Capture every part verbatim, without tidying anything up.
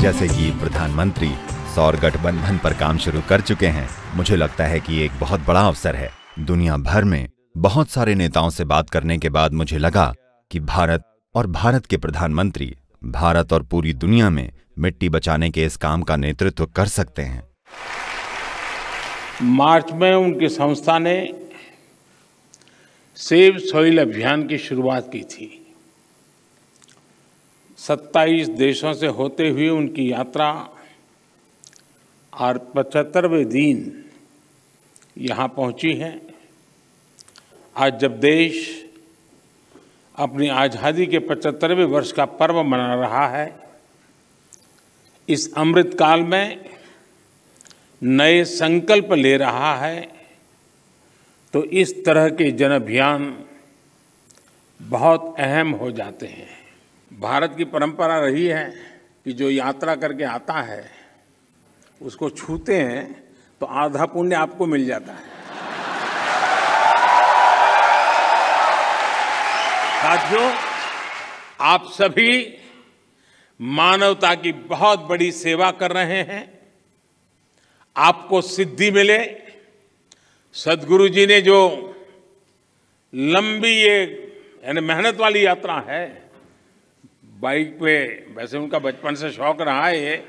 जैसे कि प्रधानमंत्री सौर गठबंधन पर काम शुरू कर चुके हैं, मुझे लगता है कि ये एक बहुत बड़ा अवसर है। दुनिया भर में बहुत सारे नेताओं से बात करने के बाद मुझे लगा कि भारत और भारत के प्रधानमंत्री भारत और पूरी दुनिया में मिट्टी बचाने के इस काम का नेतृत्व कर सकते हैं। मार्च में उनकी संस्था ने सेव सॉइल अभियान की शुरुआत की थी। सत्ताईस देशों से होते हुए उनकी यात्रा और पचहत्तरवें दिन यहाँ पहुँची है। आज जब देश अपनी आज़ादी के पचहत्तरवें वर्ष का पर्व मना रहा है, इस अमृत काल में नए संकल्प ले रहा है, तो इस तरह के जन अभियान बहुत अहम हो जाते हैं। भारत की परंपरा रही है कि जो यात्रा करके आता है उसको छूते हैं तो आधा पुण्य आपको मिल जाता है। साथियों, आप सभी मानवता की बहुत बड़ी सेवा कर रहे हैं। आपको सिद्धि मिले। सद्गुरु जी ने जो लंबी ये यानी मेहनत वाली यात्रा है, बाइक पे, वैसे उनका बचपन से शौक रहा है ये,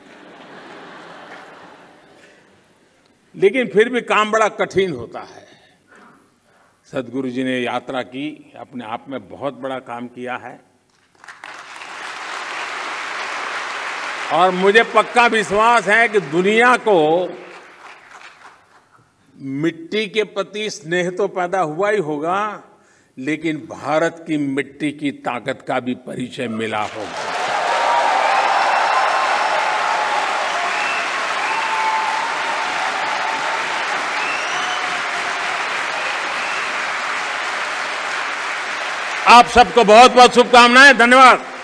लेकिन फिर भी काम बड़ा कठिन होता है। सद्गुरु जी ने यात्रा की, अपने आप में बहुत बड़ा काम किया है और मुझे पक्का विश्वास है कि दुनिया को मिट्टी के प्रति स्नेह तो पैदा हुआ ही होगा, लेकिन भारत की मिट्टी की ताकत का भी परिचय मिला होगा। आप सबको बहुत बहुत शुभकामनाएं। धन्यवाद।